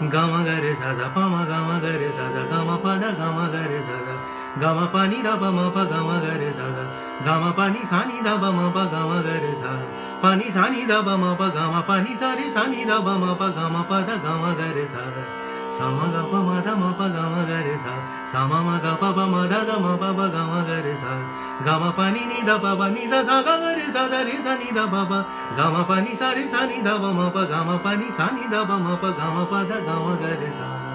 గమ గరి సజ పమ గమ గరి సజ గమ పద గమ గరి సజ గమ పని దబ మ ప గమ గరి సజ గమ పని సాని దబ మ ప గమ గరి స పని సాని దబ మ ప గమ పని సరి సాని దబ మ ప గమ పద గమ గరి స సమ గ ప మ ద మ ప గమ గరి స సమ మ గ ప ప మ ద ద మ ప ప గమ గరి స గమ పని ని ద ప ప ని స స గ గరి స ద రి స ని ద ప ప గమ పని సరి స ని ద ప మ ప గమ పని స ని ద ప మ ప గమ పద గమ గరి స